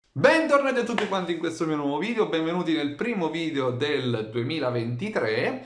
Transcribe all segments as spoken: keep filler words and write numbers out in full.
Bentornati a tutti quanti in questo mio nuovo video, benvenuti nel primo video del duemilaventitré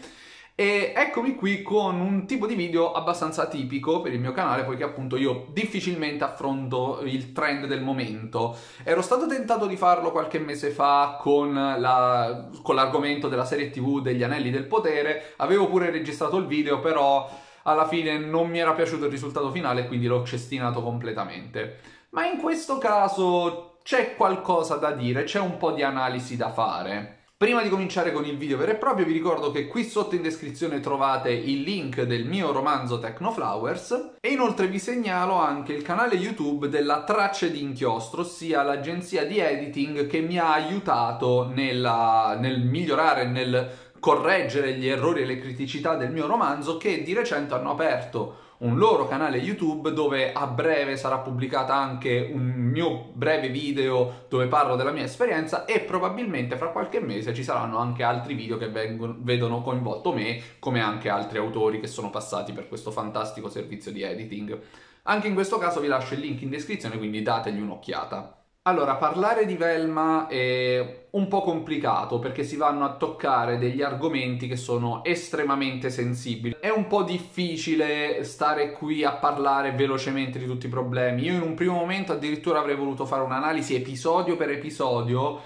e eccomi qui con un tipo di video abbastanza atipico per il mio canale, poiché appunto io difficilmente affronto il trend del momento. Ero stato tentato di farlo qualche mese fa con la, con l'argomento della serie tivù degli Anelli del Potere, avevo pure registrato il video, però alla fine non mi era piaciuto il risultato finale, quindi l'ho cestinato completamente. Ma in questo caso c'è qualcosa da dire, c'è un po' di analisi da fare. Prima di cominciare con il video vero e proprio vi ricordo che qui sotto in descrizione trovate il link del mio romanzo Technoflowers e inoltre vi segnalo anche il canale YouTube della Tracce d'Inchiostro, ossia l'agenzia di editing che mi ha aiutato nella, nel migliorare, nel correggere gli errori e le criticità del mio romanzo, che di recente hanno aperto un loro canale YouTube dove a breve sarà pubblicata anche un mio breve video dove parlo della mia esperienza e probabilmente fra qualche mese ci saranno anche altri video che vengono, vedono coinvolto me, come anche altri autori che sono passati per questo fantastico servizio di editing. Anche in questo caso vi lascio il link in descrizione, quindi dategli un'occhiata. Allora, parlare di Velma è un po' complicato perché si vanno a toccare degli argomenti che sono estremamente sensibili. È un po' difficile stare qui a parlare velocemente di tutti i problemi. Io in un primo momento addirittura avrei voluto fare un'analisi episodio per episodio,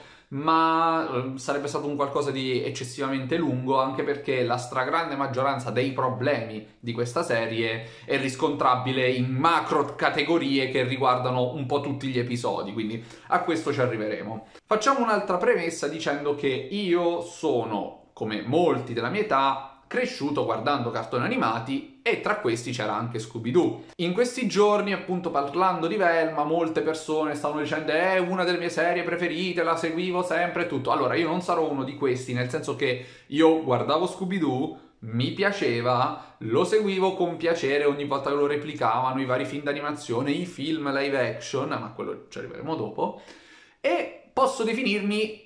ma eh, sarebbe stato un qualcosa di eccessivamente lungo, anche perché la stragrande maggioranza dei problemi di questa serie è riscontrabile in macro categorie che riguardano un po' tutti gli episodi, quindi a questo ci arriveremo. Facciamo un'altra premessa dicendo che io sono, come molti della mia età, cresciuto guardando cartoni animati e tra questi c'era anche Scooby-Doo. In questi giorni, appunto, parlando di Velma, molte persone stavano dicendo è una delle mie serie preferite, la seguivo sempre e tutto. Allora, io non sarò uno di questi, nel senso che io guardavo Scooby-Doo, mi piaceva, lo seguivo con piacere ogni volta che lo replicavano, i vari film d'animazione, i film live action, ma a quello ci arriveremo dopo, e posso definirmi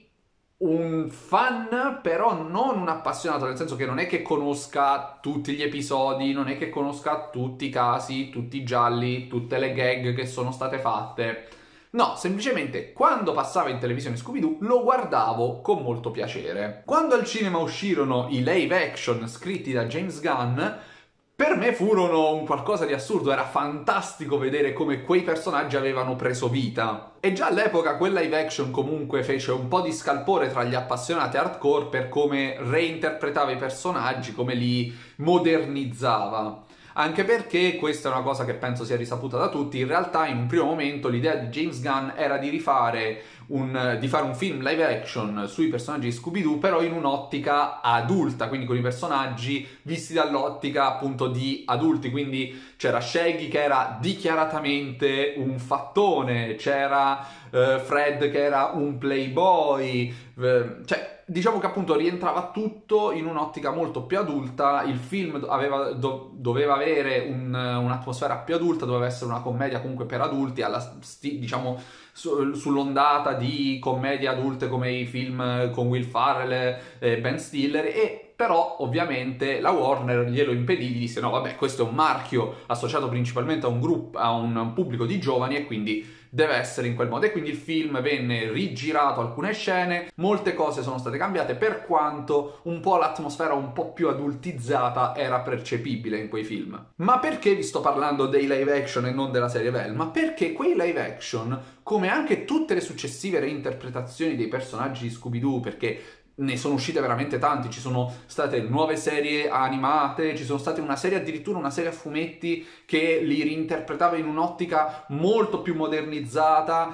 un fan, però non un appassionato, nel senso che non è che conosca tutti gli episodi, non è che conosca tutti i casi, tutti i gialli, tutte le gag che sono state fatte. No, semplicemente quando passava in televisione Scooby-Doo lo guardavo con molto piacere. Quando al cinema uscirono i live action scritti da James Gunn, per me furono un qualcosa di assurdo, era fantastico vedere come quei personaggi avevano preso vita. E già all'epoca quel live action comunque fece un po' di scalpore tra gli appassionati hardcore per come reinterpretava i personaggi, come li modernizzava. Anche perché, questa è una cosa che penso sia risaputa da tutti, in realtà in un primo momento l'idea di James Gunn era di rifare un, di fare un film live action sui personaggi di Scooby-Doo, però in un'ottica adulta, quindi con i personaggi visti dall'ottica appunto di adulti, quindi c'era Shaggy che era dichiaratamente un fattone, c'era uh, Fred che era un playboy, uh, cioè diciamo che appunto rientrava tutto in un'ottica molto più adulta. Il film aveva, do, doveva avere un, un'atmosfera più adulta, doveva essere una commedia comunque per adulti, alla, sti, diciamo su, sull'ondata di commedie adulte come i film con Will Ferrell e Ben Stiller, e però ovviamente la Warner glielo impedì, gli disse no vabbè, questo è un marchio associato principalmente a un gruppo, a un pubblico di giovani e quindi deve essere in quel modo. E quindi il film venne rigirato alcune scene, molte cose sono state cambiate, per quanto un po' l'atmosfera un po' più adultizzata era percepibile in quei film. Ma perché vi sto parlando dei live action e non della serie Velma? Perché quei live action, come anche tutte le successive reinterpretazioni dei personaggi di Scooby-Doo, perché ne sono uscite veramente tanti, ci sono state nuove serie animate, ci sono state una serie, addirittura una serie a fumetti che li reinterpretava in un'ottica molto più modernizzata,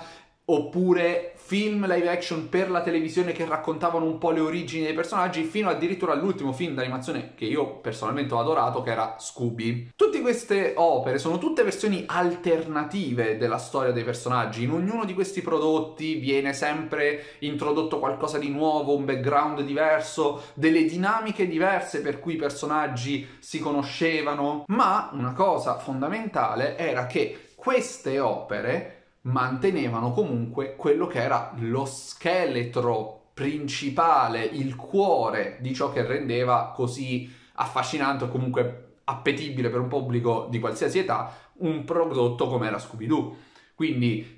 oppure film live action per la televisione che raccontavano un po' le origini dei personaggi, fino addirittura all'ultimo film d'animazione che io personalmente ho adorato, che era Scooby. Tutte queste opere sono tutte versioni alternative della storia dei personaggi. In ognuno di questi prodotti viene sempre introdotto qualcosa di nuovo, un background diverso, delle dinamiche diverse per cui i personaggi si conoscevano, ma una cosa fondamentale era che queste opere mantenevano comunque quello che era lo scheletro principale, il cuore di ciò che rendeva così affascinante o comunque appetibile per un pubblico di qualsiasi età un prodotto come era Scooby-Doo. Quindi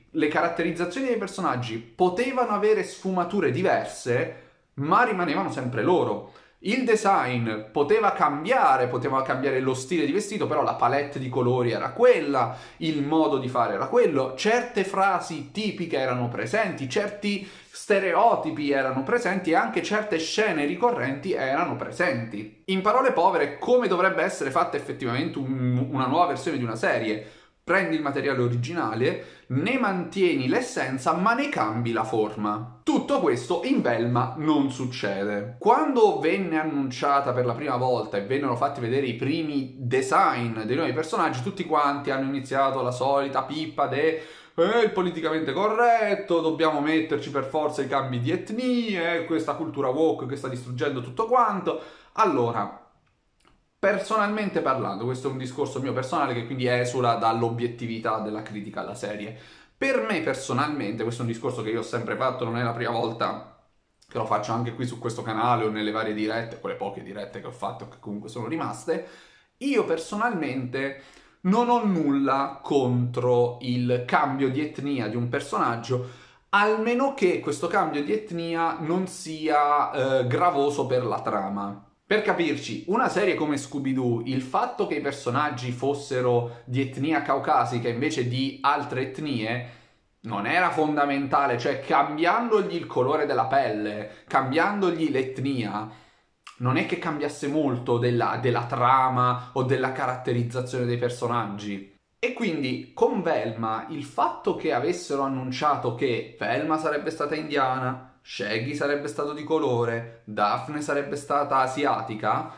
le caratterizzazioni dei personaggi potevano avere sfumature diverse, ma rimanevano sempre loro. Il design poteva cambiare, poteva cambiare lo stile di vestito, però la palette di colori era quella, il modo di fare era quello, certe frasi tipiche erano presenti, certi stereotipi erano presenti e anche certe scene ricorrenti erano presenti. In parole povere, come dovrebbe essere fatta effettivamente un, una nuova versione di una serie? Prendi il materiale originale, ne mantieni l'essenza, ma ne cambi la forma. Tutto questo in Velma non succede. Quando venne annunciata per la prima volta e vennero fatti vedere i primi design dei nuovi personaggi, tutti quanti hanno iniziato la solita pippa de eh, il politicamente corretto, dobbiamo metterci per forza i cambi di etnie, questa cultura woke che sta distruggendo tutto quanto. Allora, personalmente parlando, questo è un discorso mio personale che quindi esula dall'obiettività della critica alla serie. Per me personalmente, questo è un discorso che io ho sempre fatto, non è la prima volta che lo faccio anche qui su questo canale o nelle varie dirette, quelle poche dirette che ho fatto che comunque sono rimaste, io personalmente non ho nulla contro il cambio di etnia di un personaggio, almeno che questo cambio di etnia non sia eh, gravoso per la trama. Per capirci, una serie come Scooby-Doo, il fatto che i personaggi fossero di etnia caucasica invece di altre etnie non era fondamentale, cioè cambiandogli il colore della pelle, cambiandogli l'etnia, non è che cambiasse molto della, della trama o della caratterizzazione dei personaggi. E quindi con Velma il fatto che avessero annunciato che Velma sarebbe stata indiana, Shaggy sarebbe stato di colore, Daphne sarebbe stata asiatica,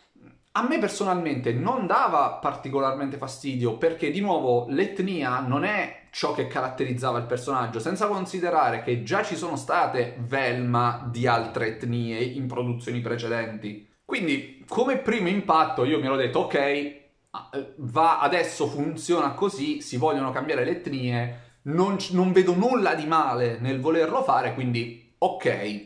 a me personalmente non dava particolarmente fastidio perché di nuovo l'etnia non è ciò che caratterizzava il personaggio, senza considerare che già ci sono state Velma di altre etnie in produzioni precedenti. Quindi come primo impatto io mi ero detto ok, va, adesso funziona così, si vogliono cambiare le etnie, non, non vedo nulla di male nel volerlo fare, quindi ok,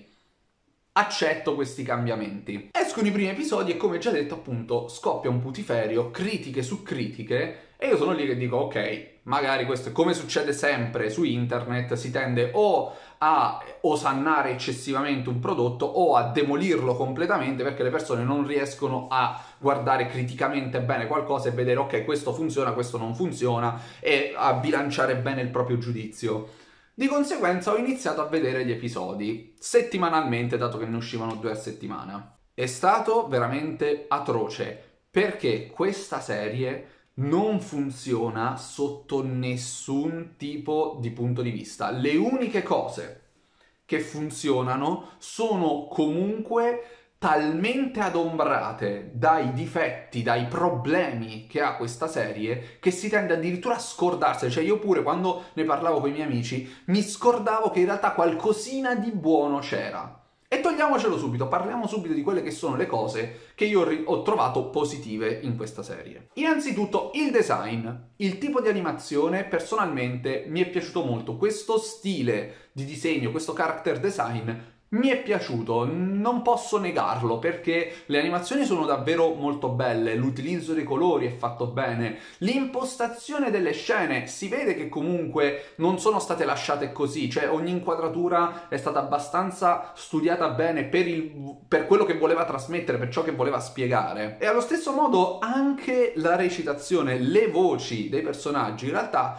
accetto questi cambiamenti. Escono i primi episodi e come già detto appunto scoppia un putiferio, critiche su critiche e io sono lì che dico ok, magari questo è come succede sempre su internet, si tende o a osannare eccessivamente un prodotto o a demolirlo completamente perché le persone non riescono a guardare criticamente bene qualcosa e vedere ok, questo funziona, questo non funziona e a bilanciare bene il proprio giudizio. Di conseguenza ho iniziato a vedere gli episodi settimanalmente, dato che ne uscivano due a settimana. È stato veramente atroce perché questa serie non funziona sotto nessun tipo di punto di vista. Le uniche cose che funzionano sono comunque talmente adombrate dai difetti, dai problemi che ha questa serie, che si tende addirittura a scordarsene. Cioè io pure quando ne parlavo con i miei amici mi scordavo che in realtà qualcosina di buono c'era. E togliamocelo subito, parliamo subito di quelle che sono le cose che io ho trovato positive in questa serie. Innanzitutto il design, il tipo di animazione personalmente mi è piaciuto molto, questo stile di disegno, questo character design mi è piaciuto, non posso negarlo perché le animazioni sono davvero molto belle, l'utilizzo dei colori è fatto bene, l'impostazione delle scene si vede che comunque non sono state lasciate così, cioè ogni inquadratura è stata abbastanza studiata bene per, il, per quello che voleva trasmettere, per ciò che voleva spiegare. E allo stesso modo anche la recitazione, le voci dei personaggi in realtà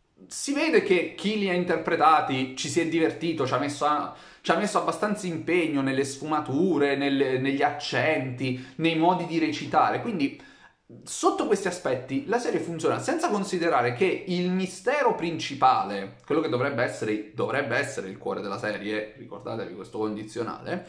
si vede che chi li ha interpretati ci si è divertito, ci ha messo, a, ci ha messo abbastanza impegno nelle sfumature, nelle, negli accenti, nei modi di recitare, quindi sotto questi aspetti la serie funziona, senza considerare che il mistero principale, quello che dovrebbe essere, dovrebbe essere il cuore della serie, ricordatevi questo condizionale,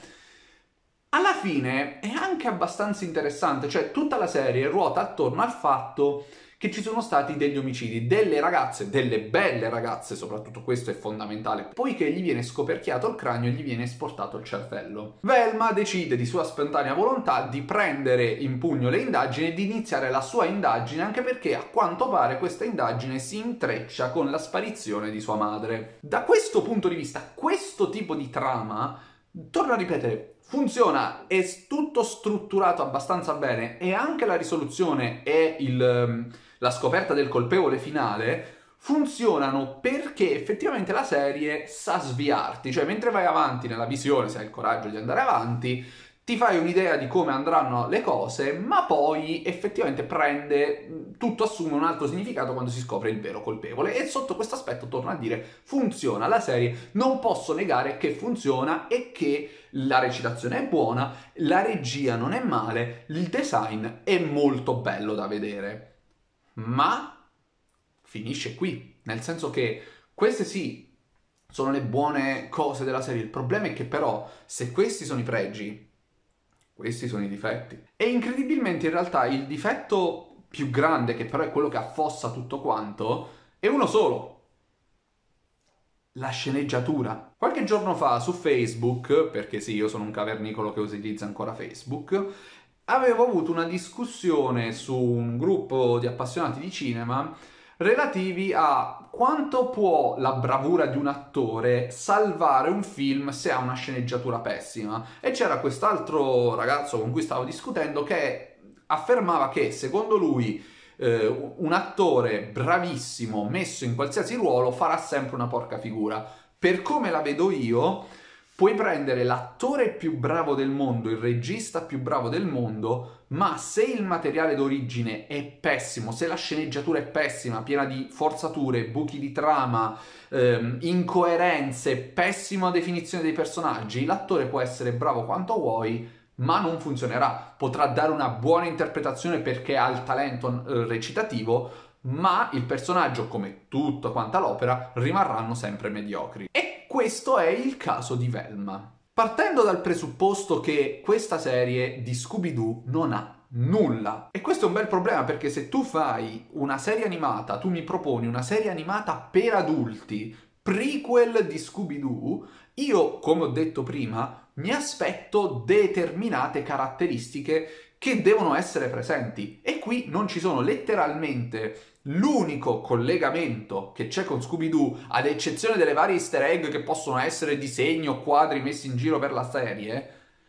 alla fine è anche abbastanza interessante, cioè tutta la serie ruota attorno al fatto che ci sono stati degli omicidi, delle ragazze, delle belle ragazze, soprattutto questo è fondamentale, poiché gli viene scoperchiato il cranio e gli viene esportato il cervello. Velma decide di sua spontanea volontà di prendere in pugno le indagini e di iniziare la sua indagine, anche perché a quanto pare questa indagine si intreccia con la sparizione di sua madre. Da questo punto di vista, questo tipo di trama, torno a ripetere, funziona, è tutto strutturato abbastanza bene e anche la risoluzione e il, la scoperta del colpevole finale funzionano perché effettivamente la serie sa sviarti, cioè mentre vai avanti nella visione, se hai il coraggio di andare avanti, ti fai un'idea di come andranno le cose, ma poi effettivamente prende, tutto assume un altro significato quando si scopre il vero colpevole, e sotto questo aspetto torno a dire, funziona la serie, non posso negare che funziona e che la recitazione è buona, la regia non è male, il design è molto bello da vedere, ma finisce qui, nel senso che queste sì sono le buone cose della serie, il problema è che però se questi sono i pregi, questi sono i difetti. E incredibilmente in realtà il difetto più grande, che però è quello che affossa tutto quanto, è uno solo: la sceneggiatura. Qualche giorno fa su Facebook, perché sì, io sono un cavernicolo che utilizza ancora Facebook, avevo avuto una discussione su un gruppo di appassionati di cinema relativi a quanto può la bravura di un attore salvare un film se ha una sceneggiatura pessima. E c'era quest'altro ragazzo con cui stavo discutendo che affermava che secondo lui eh, un attore bravissimo messo in qualsiasi ruolo farà sempre una porca figura. Per come la vedo io, puoi prendere l'attore più bravo del mondo, il regista più bravo del mondo, ma se il materiale d'origine è pessimo, se la sceneggiatura è pessima, piena di forzature, buchi di trama, ehm, incoerenze, pessima definizione dei personaggi, l'attore può essere bravo quanto vuoi, ma non funzionerà. Potrà dare una buona interpretazione perché ha il talento eh, recitativo, ma il personaggio, come tutta quanta l'opera, rimarranno sempre mediocri. E questo è il caso di Velma. Partendo dal presupposto che questa serie di Scooby-Doo non ha nulla. E questo è un bel problema, perché se tu fai una serie animata, tu mi proponi una serie animata per adulti, prequel di Scooby-Doo, io, come ho detto prima, mi aspetto determinate caratteristiche che devono essere presenti. E qui non ci sono letteralmente. L'unico collegamento che c'è con Scooby-Doo, ad eccezione delle varie easter egg che possono essere disegni o quadri messi in giro per la serie,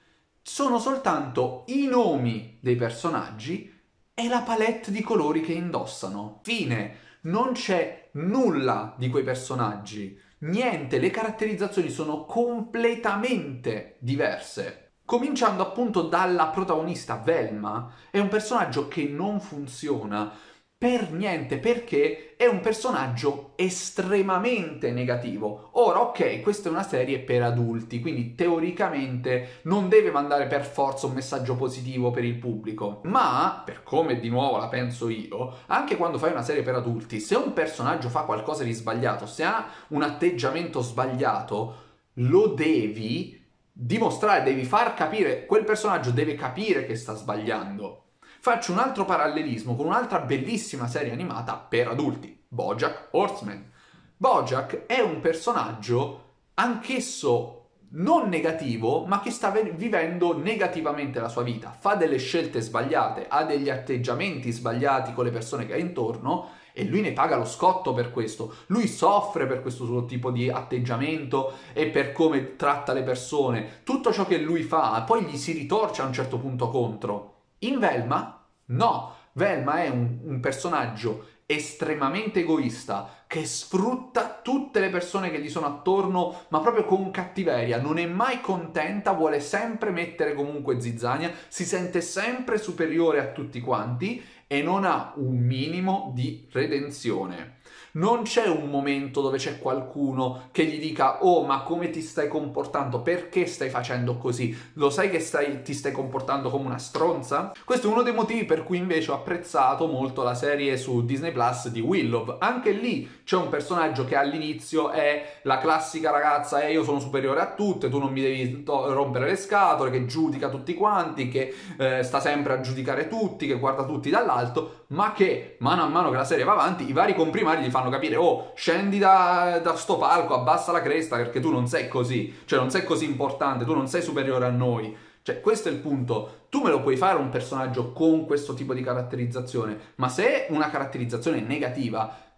sono soltanto i nomi dei personaggi e la palette di colori che indossano. Fine. Non c'è nulla di quei personaggi. Niente, le caratterizzazioni sono completamente diverse. Cominciando appunto dalla protagonista, Velma, è un personaggio che non funziona per niente, perché è un personaggio estremamente negativo. Ora, ok, questa è una serie per adulti, quindi teoricamente non deve mandare per forza un messaggio positivo per il pubblico, ma, per come di nuovo la penso io, anche quando fai una serie per adulti, se un personaggio fa qualcosa di sbagliato, se ha un atteggiamento sbagliato, lo devi dimostrare, devi far capire, quel personaggio deve capire che sta sbagliando. Faccio un altro parallelismo con un'altra bellissima serie animata per adulti, BoJack Horseman. BoJack è un personaggio anch'esso non negativo, ma che sta vivendo negativamente la sua vita, fa delle scelte sbagliate, ha degli atteggiamenti sbagliati con le persone che ha intorno e lui ne paga lo scotto per questo. Lui soffre per questo suo tipo di atteggiamento e per come tratta le persone. Tutto ciò che lui fa poi gli si ritorce a un certo punto contro. In Velma, no. Velma è un, un personaggio estremamente egoista che sfrutta tutte le persone che gli sono attorno, ma proprio con cattiveria. Non è mai contenta, vuole sempre mettere comunque zizzania, si sente sempre superiore a tutti quanti e non ha un minimo di redenzione. Non c'è un momento dove c'è qualcuno che gli dica: oh, ma come ti stai comportando? Perché stai facendo così? Lo sai che stai, ti stai comportando come una stronza? Questo è uno dei motivi per cui invece ho apprezzato molto la serie su Disney Plus di Willow. Anche lì c'è un personaggio che all'inizio è la classica ragazza e eh, io sono superiore a tutte, tu non mi devi to- rompere le scatole, che giudica tutti quanti, che eh, sta sempre a giudicare tutti, che guarda tutti dall'alto, ma che mano a mano che la serie va avanti i vari comprimari gli fanno capire: oh, scendi da, da sto palco, abbassa la cresta perché tu non sei così, cioè non sei così importante, tu non sei superiore a noi. Cioè, questo è il punto. Tu me lo puoi fare un personaggio con questo tipo di caratterizzazione, ma se è una caratterizzazione negativa,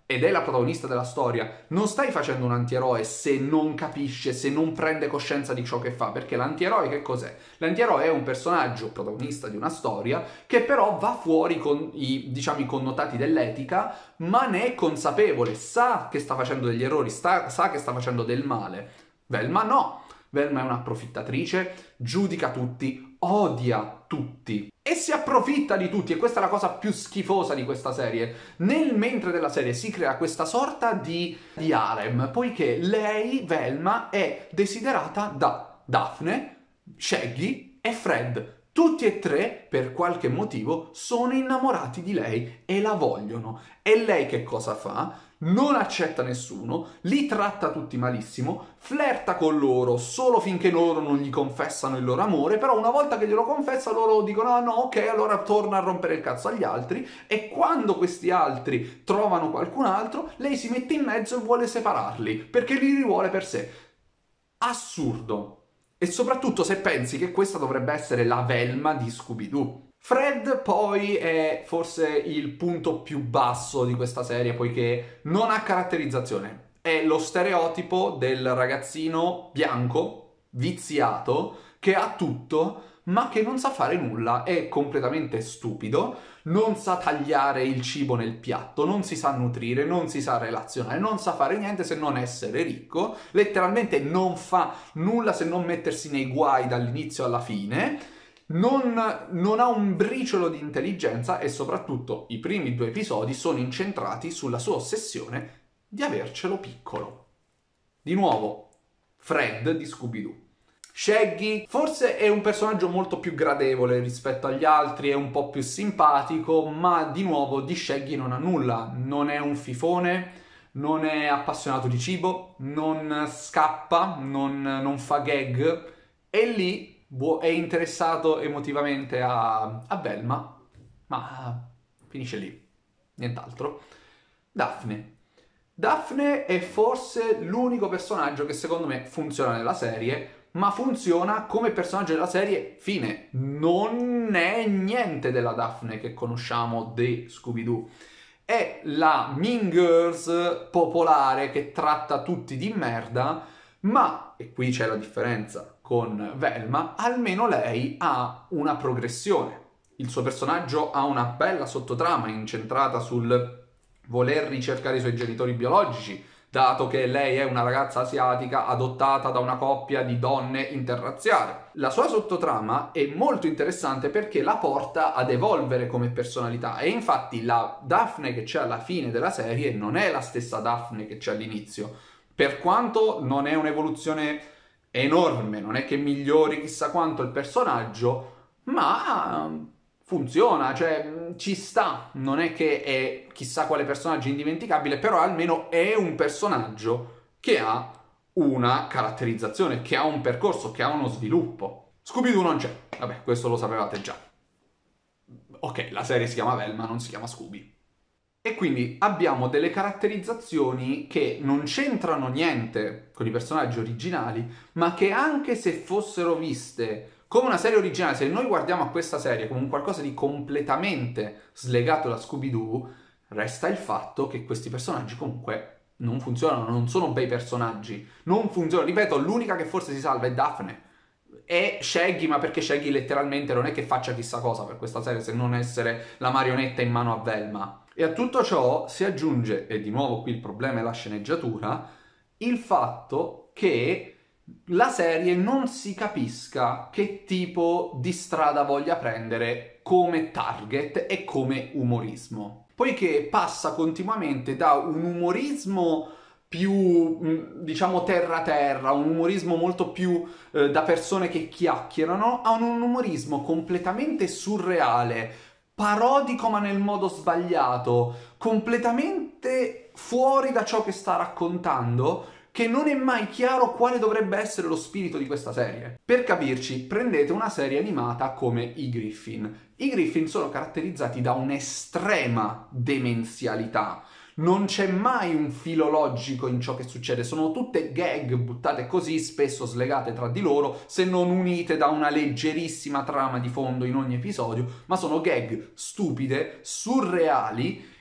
ed è la protagonista della storia, non stai facendo un antieroe se non capisce, se non prende coscienza di ciò che fa, perché l'antieroe che cos'è? L'antieroe è un personaggio protagonista di una storia che però va fuori con i, diciamo, i connotati dell'etica, ma ne è consapevole, sa che sta facendo degli errori, sta, sa che sta facendo del male. Velma no, Velma è un'approfittatrice, giudica tutti, odia tutti e si approfitta di tutti, e questa è la cosa più schifosa di questa serie. Nel mentre della serie si crea questa sorta di, di harem, poiché lei, Velma, è desiderata da Daphne, Shaggy e Fred. Tutti e tre, per qualche motivo, sono innamorati di lei e la vogliono. E lei che cosa fa? Non accetta nessuno, li tratta tutti malissimo, flirta con loro solo finché loro non gli confessano il loro amore, però una volta che glielo confessa loro dicono ah no, ok, allora torna a rompere il cazzo agli altri, e quando questi altri trovano qualcun altro, lei si mette in mezzo e vuole separarli, perché li rivuole per sé. Assurdo. E soprattutto se pensi che questa dovrebbe essere la Velma di Scooby-Doo. Fred poi è forse il punto più basso di questa serie, poiché non ha caratterizzazione. È lo stereotipo del ragazzino bianco, viziato, che ha tutto, ma che non sa fare nulla, è completamente stupido, non sa tagliare il cibo nel piatto, non si sa nutrire, non si sa relazionare, non sa fare niente se non essere ricco, letteralmente non fa nulla se non mettersi nei guai dall'inizio alla fine. Non, non ha un briciolo di intelligenza e soprattutto i primi due episodi sono incentrati sulla sua ossessione di avercelo piccolo. Di nuovo, Fred di Scooby-Doo. Shaggy forse è un personaggio molto più gradevole rispetto agli altri, è un po' più simpatico, ma di nuovo di Shaggy non ha nulla. Non è un fifone, non è appassionato di cibo, non scappa, non, non fa gag, e lì è interessato emotivamente a, a Velma, ma finisce lì, nient'altro. Daphne. Daphne è forse l'unico personaggio che secondo me funziona nella serie, ma funziona come personaggio della serie fine. Non è niente della Daphne che conosciamo di Scooby-Doo. È la Mean Girls popolare che tratta tutti di merda, ma, e qui c'è la differenza con Velma, almeno lei ha una progressione. Il suo personaggio ha una bella sottotrama incentrata sul voler ricercare i suoi genitori biologici, dato che lei è una ragazza asiatica adottata da una coppia di donne interrazziali. La sua sottotrama è molto interessante perché la porta ad evolvere come personalità, e infatti la Daphne che c'è alla fine della serie non è la stessa Daphne che c'è all'inizio. Per quanto non è un'evoluzione enorme, non è che migliori chissà quanto il personaggio, ma funziona, cioè ci sta, non è che è chissà quale personaggio indimenticabile, però almeno è un personaggio che ha una caratterizzazione, che ha un percorso, che ha uno sviluppo. Scooby-Doo non c'è, vabbè, questo lo sapevate già. Ok, la serie si chiama Velma, non si chiama Scooby. E quindi abbiamo delle caratterizzazioni che non c'entrano niente con i personaggi originali, ma che anche se fossero viste come una serie originale, se noi guardiamo a questa serie come un qualcosa di completamente slegato da Scooby-Doo, resta il fatto che questi personaggi comunque non funzionano, non sono bei personaggi, non funzionano. Ripeto, l'unica che forse si salva è Daphne. E Shaggy, ma perché Shaggy letteralmente non è che faccia chissà cosa per questa serie se non essere la marionetta in mano a Velma. E a tutto ciò si aggiunge, e di nuovo qui il problema è la sceneggiatura, il fatto che la serie non si capisca che tipo di strada voglia prendere come target e come umorismo. Poiché passa continuamente da un umorismo più, diciamo, terra-terra, un umorismo molto più eh, da persone che chiacchierano, a un umorismo completamente surreale, parodico ma nel modo sbagliato, completamente fuori da ciò che sta raccontando, che non è mai chiaro quale dovrebbe essere lo spirito di questa serie. Per capirci, prendete una serie animata come i Griffin. I Griffin sono caratterizzati da un'estrema demenzialità. Non c'è mai un filo logico in ciò che succede, sono tutte gag buttate così, spesso slegate tra di loro, se non unite da una leggerissima trama di fondo in ogni episodio, ma sono gag stupide, surreali,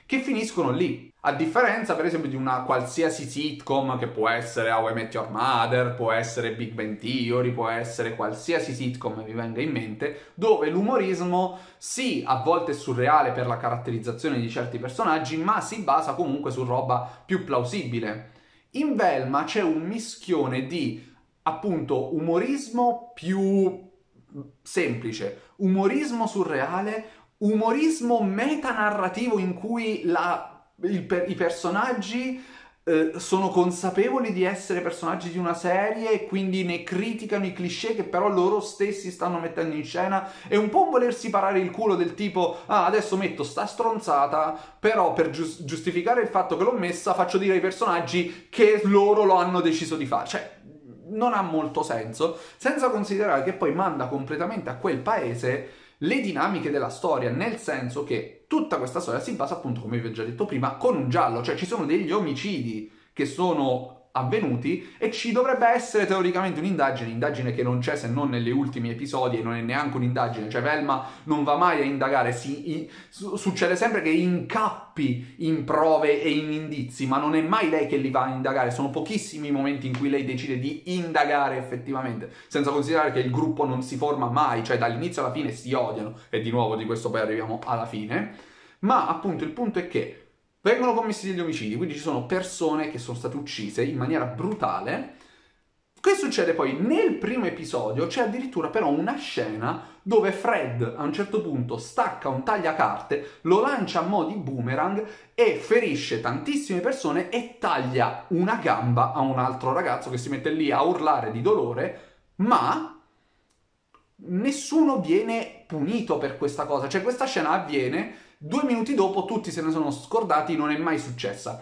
che finiscono lì. A differenza, per esempio, di una qualsiasi sitcom, che può essere How I Met Your Mother, può essere Big Bang Theory, può essere qualsiasi sitcom vi venga in mente, dove l'umorismo sì, a volte è surreale per la caratterizzazione di certi personaggi, ma si basa comunque su roba più plausibile. In Velma c'è un mischione di, appunto, umorismo più semplice, umorismo surreale, umorismo metanarrativo in cui la Il per- i personaggi eh, sono consapevoli di essere personaggi di una serie e quindi ne criticano i cliché che però loro stessi stanno mettendo in scena. È un po' un volersi parare il culo del tipo ah, adesso metto sta stronzata, però per gius- giustificare il fatto che l'ho messa faccio dire ai personaggi che loro lo hanno deciso di fare. Cioè, non ha molto senso, senza considerare che poi manda completamente a quel paese le dinamiche della storia, nel senso che tutta questa storia si basa, appunto, come vi ho già detto prima, con un giallo, cioè ci sono degli omicidi che sono avvenuti e ci dovrebbe essere teoricamente un'indagine, indagine che non c'è se non negli ultimi episodi e non è neanche un'indagine, cioè Velma non va mai a indagare, si, i, su, succede sempre che incappi in prove e in indizi, ma non è mai lei che li va a indagare, sono pochissimi i momenti in cui lei decide di indagare effettivamente, senza considerare che il gruppo non si forma mai, cioè dall'inizio alla fine si odiano, e di nuovo di questo poi arriviamo alla fine, ma appunto il punto è che vengono commessi degli omicidi, quindi ci sono persone che sono state uccise in maniera brutale. Che succede poi? Nel primo episodio c'è addirittura però una scena dove Fred a un certo punto stacca un tagliacarte, lo lancia a mo' di boomerang e ferisce tantissime persone e taglia una gamba a un altro ragazzo che si mette lì a urlare di dolore, ma nessuno viene punito per questa cosa. Cioè questa scena avviene, due minuti dopo tutti se ne sono scordati, non è mai successa.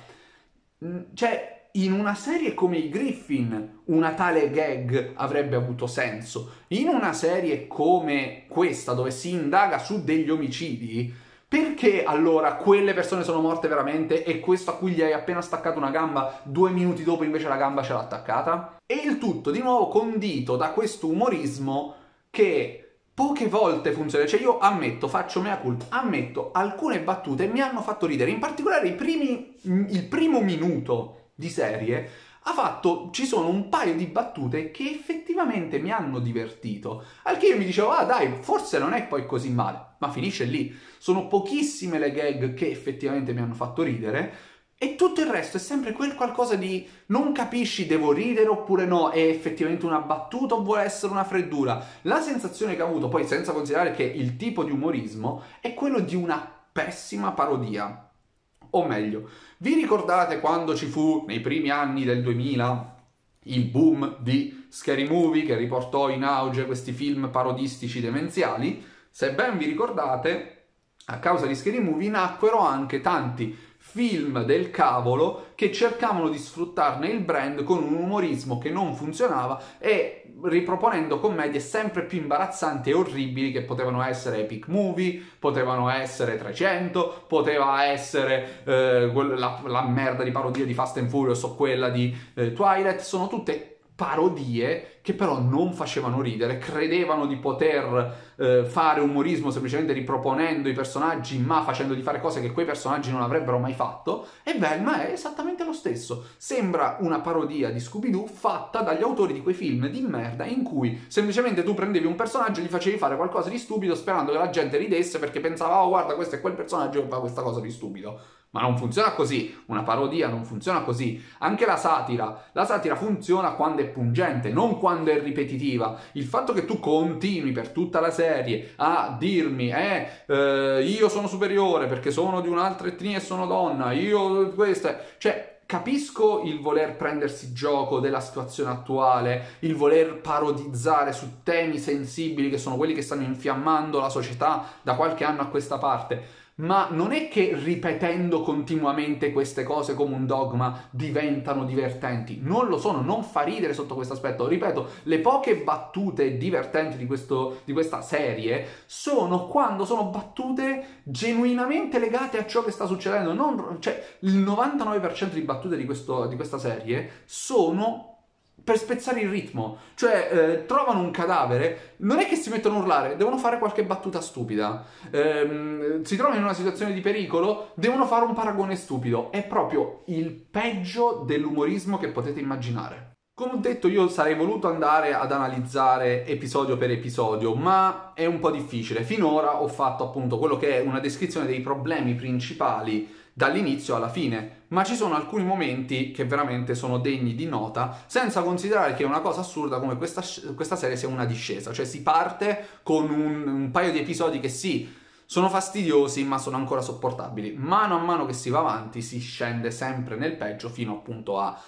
Cioè, in una serie come i Griffin una tale gag avrebbe avuto senso. In una serie come questa, dove si indaga su degli omicidi, perché allora quelle persone sono morte veramente e questo a cui gli hai appena staccato una gamba, due minuti dopo invece la gamba ce l'ha attaccata? E il tutto di nuovo condito da questo umorismo che poche volte funziona. Cioè io ammetto, faccio mea culpa, ammetto, alcune battute mi hanno fatto ridere, in particolare i primi, il primo minuto di serie ha fatto, ci sono un paio di battute che effettivamente mi hanno divertito, al che io mi dicevo ah dai, forse non è poi così male, ma finisce lì. Sono pochissime le gag che effettivamente mi hanno fatto ridere e tutto il resto è sempre quel qualcosa di non capisci, devo ridere oppure no, è effettivamente una battuta o vuole essere una freddura. La sensazione che ho avuto, poi senza considerare che il tipo di umorismo è quello di una pessima parodia. O meglio, vi ricordate quando ci fu nei primi anni del duemila il boom di Scary Movie che riportò in auge questi film parodistici demenziali? Se ben vi ricordate, a causa di Scary Movie nacquero anche tanti film del cavolo che cercavano di sfruttarne il brand con un umorismo che non funzionava e riproponendo commedie sempre più imbarazzanti e orribili che potevano essere Epic Movie, potevano essere trecento, poteva essere eh, la, la merda di parodia di Fast and Furious o quella di eh, Twilight. Sono tutte parodie che però non facevano ridere, credevano di poter eh, fare umorismo semplicemente riproponendo i personaggi ma facendo di fare cose che quei personaggi non avrebbero mai fatto, e Velma è esattamente lo stesso. Sembra una parodia di Scooby-Doo fatta dagli autori di quei film di merda in cui semplicemente tu prendevi un personaggio e gli facevi fare qualcosa di stupido sperando che la gente ridesse perché pensava oh guarda questo è quel personaggio che fa questa cosa di stupido. Ma non funziona così, una parodia non funziona così. Anche la satira, la satira funziona quando è pungente, non quando è ripetitiva. Il fatto che tu continui per tutta la serie a dirmi eh, eh io sono superiore perché sono di un'altra etnia e sono donna, io questa, cioè capisco il voler prendersi gioco della situazione attuale, il voler parodizzare su temi sensibili che sono quelli che stanno infiammando la società da qualche anno a questa parte. Ma non è che ripetendo continuamente queste cose come un dogma diventano divertenti, non lo sono, non fa ridere sotto questo aspetto. Ripeto, le poche battute divertenti di, questo, di questa serie sono quando sono battute genuinamente legate a ciò che sta succedendo. Non, cioè, il novantanove per cento di battute di, questo, di questa serie sono per spezzare il ritmo. Cioè, eh, trovano un cadavere, non è che si mettono a urlare, devono fare qualche battuta stupida. Ehm, si trovano in una situazione di pericolo, devono fare un paragone stupido. È proprio il peggio dell'umorismo che potete immaginare. Come ho detto, io sarei voluto andare ad analizzare episodio per episodio, ma è un po' difficile. Finora ho fatto appunto quello che è una descrizione dei problemi principali dall'inizio alla fine, ma ci sono alcuni momenti che veramente sono degni di nota, senza considerare che è una cosa assurda come questa, questa serie sia una discesa. Cioè si parte con un, un paio di episodi che sì, sono fastidiosi, ma sono ancora sopportabili. Mano a mano che si va avanti si scende sempre nel peggio, fino appunto a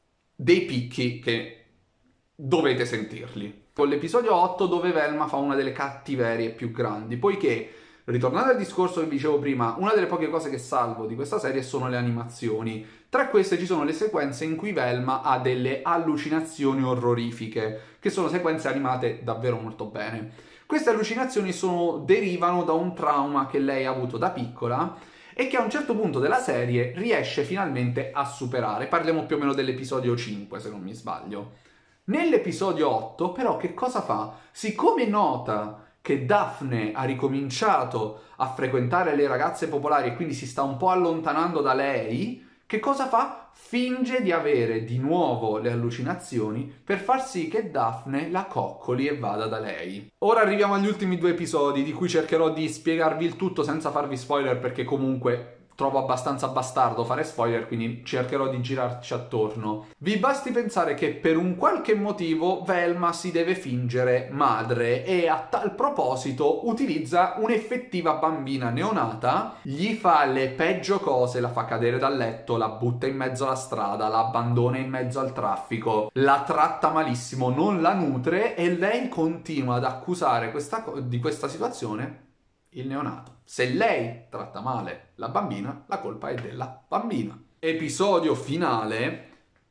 dei picchi che dovete sentirli. Con l'episodio otto, dove Velma fa una delle cattiverie più grandi, poiché, ritornando al discorso che dicevo prima, una delle poche cose che salvo di questa serie sono le animazioni. Tra queste ci sono le sequenze in cui Velma ha delle allucinazioni orrorifiche, che sono sequenze animate davvero molto bene. Queste allucinazioni sono, derivano da un trauma che lei ha avuto da piccola e che a un certo punto della serie riesce finalmente a superare. Parliamo più o meno dell'episodio cinque, se non mi sbaglio. Nell'episodio otto, però, che cosa fa? Siccome nota che Daphne ha ricominciato a frequentare le ragazze popolari e quindi si sta un po' allontanando da lei, che cosa fa? Finge di avere di nuovo le allucinazioni per far sì che Daphne la coccoli e vada da lei. Ora arriviamo agli ultimi due episodi, di cui cercherò di spiegarvi il tutto senza farvi spoiler, perché comunque trovo abbastanza bastardo fare spoiler, quindi cercherò di girarci attorno. Vi basti pensare che per un qualche motivo Velma si deve fingere madre e a tal proposito utilizza un'effettiva bambina neonata, gli fa le peggio cose, la fa cadere dal letto, la butta in mezzo alla strada, la abbandona in mezzo al traffico, la tratta malissimo, non la nutre, e lei continua ad accusare questa co- di questa situazione il neonato. Se lei tratta male la bambina, la colpa è della bambina. Episodio finale.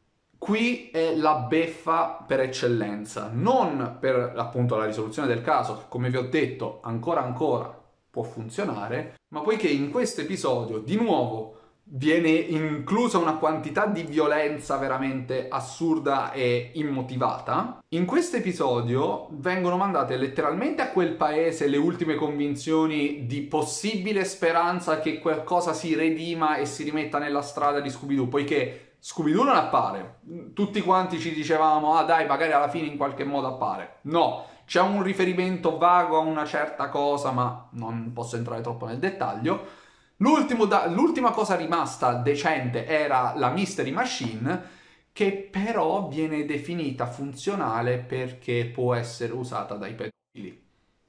Qui è la beffa per eccellenza, non per appunto la risoluzione del caso, che come vi ho detto ancora ancora può funzionare, ma poiché in questo episodio di nuovo viene inclusa una quantità di violenza veramente assurda e immotivata. In questo episodio vengono mandate letteralmente a quel paese le ultime convinzioni di possibile speranza che qualcosa si redima e si rimetta nella strada di Scooby-Doo, poiché Scooby-Doo non appare. Tutti quanti ci dicevamo, ah dai, magari alla fine in qualche modo appare. No, c'è un riferimento vago a una certa cosa, ma non posso entrare troppo nel dettaglio. Da- l'ultima cosa rimasta decente era la Mystery Machine, che però viene definita funzionale perché può essere usata dai pedofili.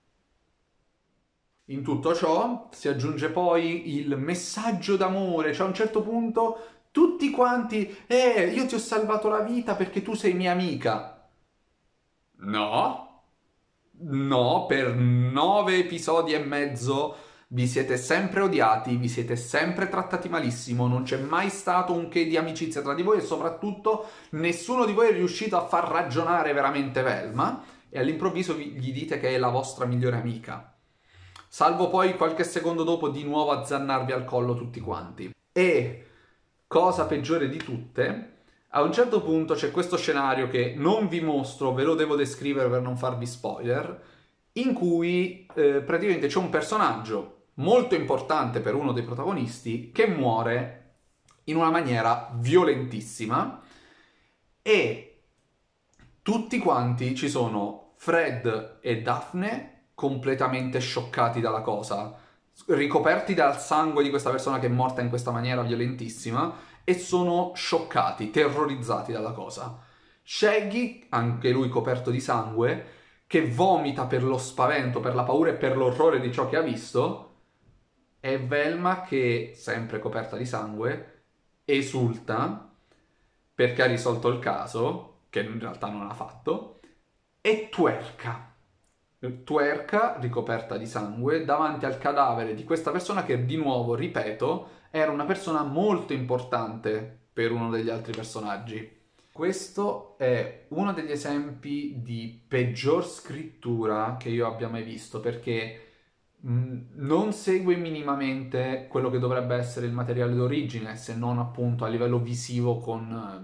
In tutto ciò si aggiunge poi il messaggio d'amore, cioè a un certo punto tutti quanti, eh, io ti ho salvato la vita perché tu sei mia amica. No, no, per nove episodi e mezzo vi siete sempre odiati, vi siete sempre trattati malissimo, non c'è mai stato un che di amicizia tra di voi e soprattutto nessuno di voi è riuscito a far ragionare veramente Velma e all'improvviso vi- gli dite che è la vostra migliore amica. Salvo poi qualche secondo dopo di nuovo azzannarvi al collo tutti quanti. E, cosa peggiore di tutte, a un certo punto c'è questo scenario che non vi mostro, ve lo devo descrivere per non farvi spoiler, in cui eh, praticamente c'è un personaggio molto importante per uno dei protagonisti che muore in una maniera violentissima e tutti quanti ci sono Fred e Daphne completamente scioccati dalla cosa, ricoperti dal sangue di questa persona che è morta in questa maniera violentissima e sono scioccati, terrorizzati dalla cosa. Shaggy, anche lui coperto di sangue, che vomita per lo spavento, per la paura e per l'orrore di ciò che ha visto, e Velma che, sempre coperta di sangue, esulta perché ha risolto il caso, che in realtà non ha fatto, e twerka. Twerka, ricoperta di sangue, davanti al cadavere di questa persona che, di nuovo, ripeto, era una persona molto importante per uno degli altri personaggi. Questo è uno degli esempi di peggior scrittura che io abbia mai visto, perché mh, non segue minimamente quello che dovrebbe essere il materiale d'origine, se non appunto a livello visivo con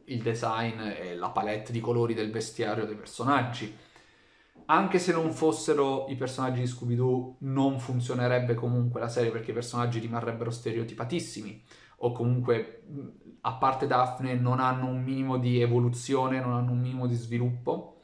il design e la palette di colori del vestiario dei personaggi. Anche se non fossero i personaggi di Scooby-Doo, non funzionerebbe comunque la serie perché i personaggi rimarrebbero stereotipatissimi, o comunque, a parte Daphne, non hanno un minimo di evoluzione, non hanno un minimo di sviluppo.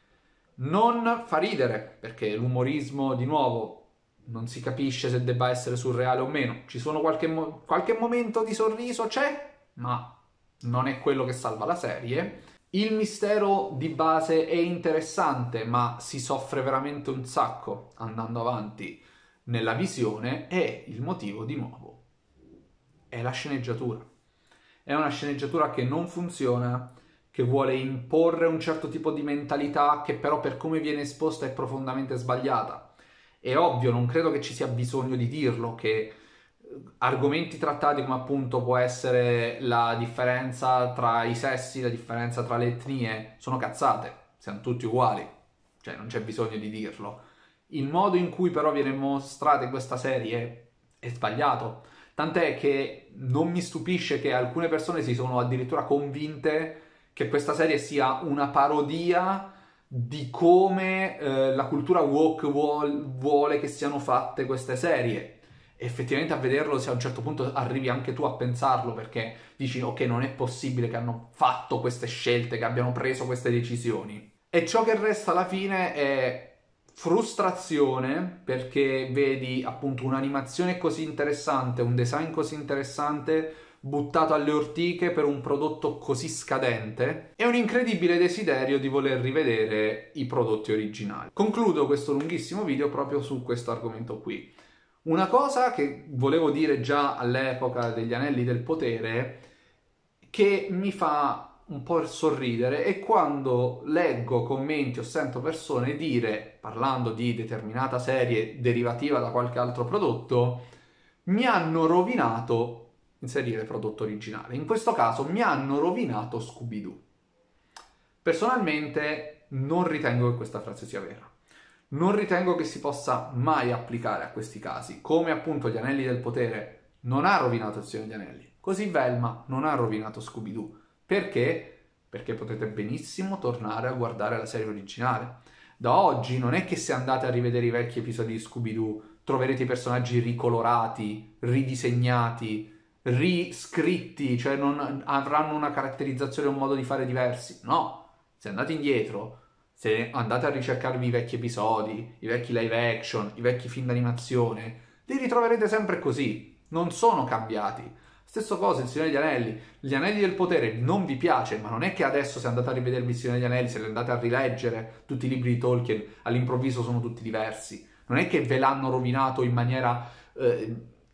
Non fa ridere, perché l'umorismo, di nuovo, non si capisce se debba essere surreale o meno. Ci sono qualche, mo- qualche momento di sorriso, c'è, ma non è quello che salva la serie. Il mistero di base è interessante, ma si soffre veramente un sacco andando avanti nella visione, e il motivo, di nuovo, è la sceneggiatura. È una sceneggiatura che non funziona, che vuole imporre un certo tipo di mentalità che però per come viene esposta è profondamente sbagliata. È ovvio, non credo che ci sia bisogno di dirlo, che argomenti trattati come appunto può essere la differenza tra i sessi, la differenza tra le etnie, sono cazzate, siamo tutti uguali, cioè non c'è bisogno di dirlo. Il modo in cui però viene mostrata questa serie è sbagliato, tant'è che non mi stupisce che alcune persone si sono addirittura convinte che questa serie sia una parodia di come eh, la cultura woke vuole, vuole che siano fatte queste serie. Effettivamente a vederlo, se a un certo punto arrivi anche tu a pensarlo, perché dici ok, non è possibile che hanno fatto queste scelte, che abbiano preso queste decisioni. E ciò che resta alla fine è frustrazione, perché vedi appunto un'animazione così interessante, un design così interessante buttato alle ortiche per un prodotto così scadente, e un incredibile desiderio di voler rivedere i prodotti originali. Concludo questo lunghissimo video proprio su questo argomento qui. Una cosa che volevo dire già all'epoca degli Anelli del Potere, che mi fa un po' sorridere, è quando leggo commenti o sento persone dire, parlando di determinata serie derivativa da qualche altro prodotto, mi hanno rovinato inserire prodotto originale. In questo caso mi hanno rovinato Scooby-Doo. Personalmente non ritengo che questa frase sia vera. Non ritengo che si possa mai applicare a questi casi. Come appunto gli Anelli del Potere non ha rovinato il Signore degli Anelli, così Velma non ha rovinato Scooby-Doo. Perché? Perché potete benissimo tornare a guardare la serie originale. Da oggi non è che se andate a rivedere i vecchi episodi di Scooby-Doo troverete i personaggi ricolorati, ridisegnati, riscritti, cioè non avranno una caratterizzazione e un modo di fare diversi. No, se andate indietro, se andate a ricercarvi i vecchi episodi, i vecchi live action, i vecchi film d'animazione, li ritroverete sempre così, non sono cambiati. Stesso cosa, il Signore degli Anelli. Gli Anelli del Potere non vi piace, ma non è che adesso se andate a rivedervi il Signore degli Anelli, se li andate a rileggere tutti i libri di Tolkien, all'improvviso sono tutti diversi. Non è che ve l'hanno rovinato in maniera eh,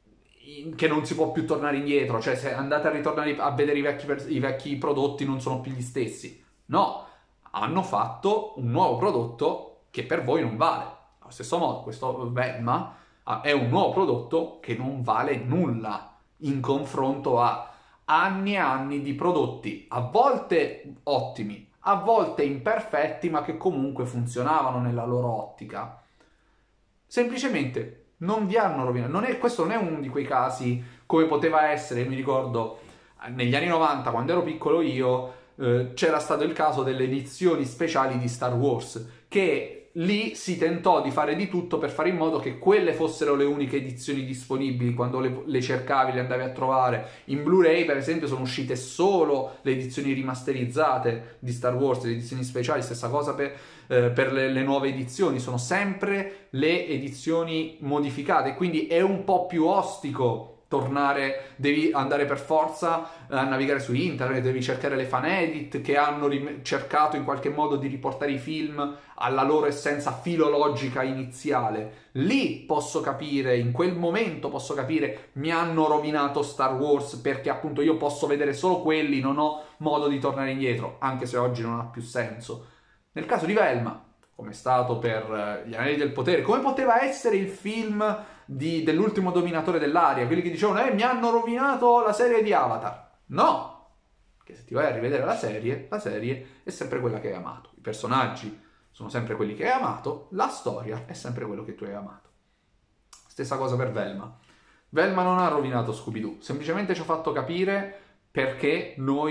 che non si può più tornare indietro, cioè se andate a ritornare a vedere i vecchi, i vecchi prodotti non sono più gli stessi. No, hanno fatto un nuovo prodotto che per voi non vale. Allo stesso modo, questo Velma è un nuovo prodotto che non vale nulla in confronto a anni e anni di prodotti, a volte ottimi, a volte imperfetti, ma che comunque funzionavano nella loro ottica. Semplicemente non vi hanno rovinato. Non è, questo non è uno di quei casi come poteva essere, mi ricordo, negli anni novanta, quando ero piccolo io, eh, c'era stato il caso delle edizioni speciali di Star Wars, che lì si tentò di fare di tutto per fare in modo che quelle fossero le uniche edizioni disponibili. Quando le, le cercavi, le andavi a trovare in Blu-ray, per esempio, sono uscite solo le edizioni rimasterizzate di Star Wars, le edizioni speciali. Stessa cosa per, eh, per le, le nuove edizioni, sono sempre le edizioni modificate, quindi è un po' più ostico tornare, devi andare per forza a navigare su internet, devi cercare le fan edit che hanno rim- cercato in qualche modo di riportare i film alla loro essenza filologica iniziale. Lì posso capire, in quel momento posso capire, mi hanno rovinato Star Wars perché appunto io posso vedere solo quelli, non ho modo di tornare indietro, anche se oggi non ha più senso. Nel caso di Velma, come è stato per Gli Anelli del Potere, come poteva essere il film di, dell'ultimo dominatore dell'aria, quelli che dicevano eh mi hanno rovinato la serie di Avatar. No, che se ti vai a rivedere la serie, la serie è sempre quella che hai amato, i personaggi sono sempre quelli che hai amato, la storia è sempre quello che tu hai amato. Stessa cosa per Velma. Velma non ha rovinato Scooby-Doo, semplicemente ci ha fatto capire perché noi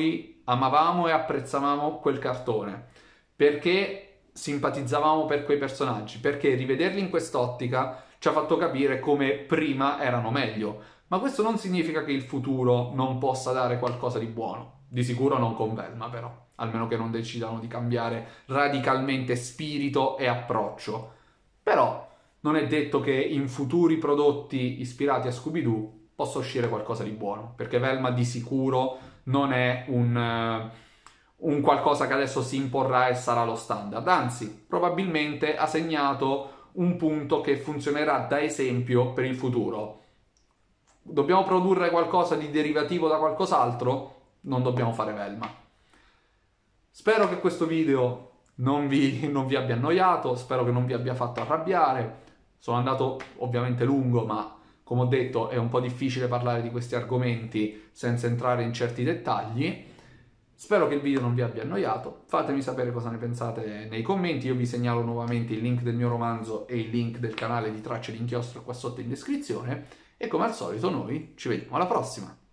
amavamo e apprezzavamo quel cartone, perché simpatizzavamo per quei personaggi, perché rivederli in quest'ottica ci ha fatto capire come prima erano meglio. Ma questo non significa che il futuro non possa dare qualcosa di buono. Di sicuro non con Velma, però, almeno che non decidano di cambiare radicalmente spirito e approccio. Però non è detto che in futuri prodotti ispirati a Scooby-Doo possa uscire qualcosa di buono, perché Velma di sicuro non è un, uh, un qualcosa che adesso si imporrà e sarà lo standard, anzi, probabilmente ha segnato un punto che funzionerà da esempio per il futuro. Dobbiamo produrre qualcosa di derivativo da qualcos'altro? Non dobbiamo fare Velma. Spero che questo video non vi, non vi abbia annoiato, spero che non vi abbia fatto arrabbiare. Sono andato ovviamente lungo, ma come ho detto è un po' difficile parlare di questi argomenti senza entrare in certi dettagli. Spero che il video non vi abbia annoiato, fatemi sapere cosa ne pensate nei commenti, io vi segnalo nuovamente il link del mio romanzo e il link del canale di Tracce di Inchiostro qua sotto in descrizione e come al solito noi ci vediamo alla prossima!